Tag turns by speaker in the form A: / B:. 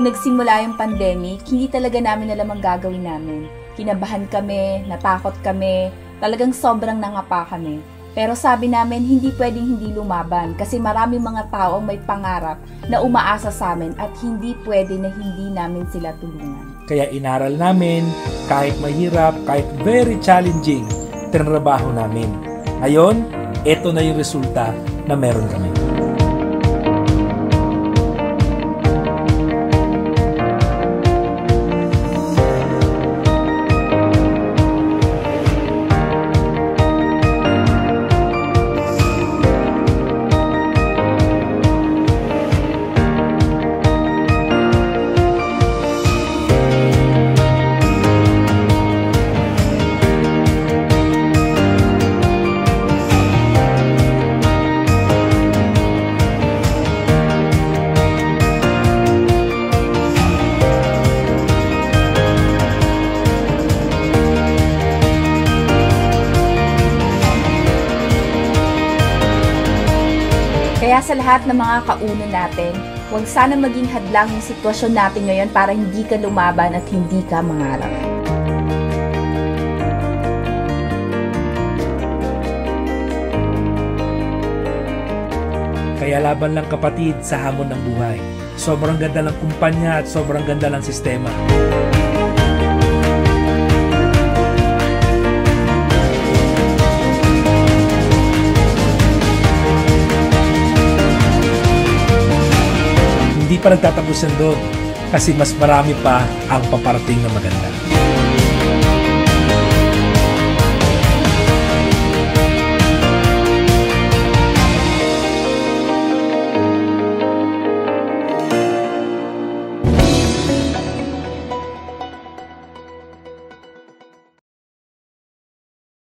A: Nung nagsimula yung pandemic, hindi talaga namin alam ang gagawin namin. Kinabahan kami, natakot kami, talagang sobrang nangapa kami. Pero sabi namin, hindi pwedeng hindi lumaban kasi maraming mga tao ang may pangarap na umaasa sa amin at hindi pwede na hindi namin sila tulungan.
B: Kaya inaral namin, kahit mahirap, kahit very challenging, tinrabaho namin. Ngayon, eto na yung resulta na meron kami.
A: Kaya sa lahat ng mga kauno natin, huwag sana maging hadlang yung sitwasyon natin ngayon para hindi ka lumaban at hindi ka mangarap.
B: Kaya laban lang kapatid sa hamon ng buhay. Sobrang ganda ng kumpanya at sobrang ganda ng sistema. Hindi pa nagtatapos yan doon kasi mas marami pa ang paparating na maganda.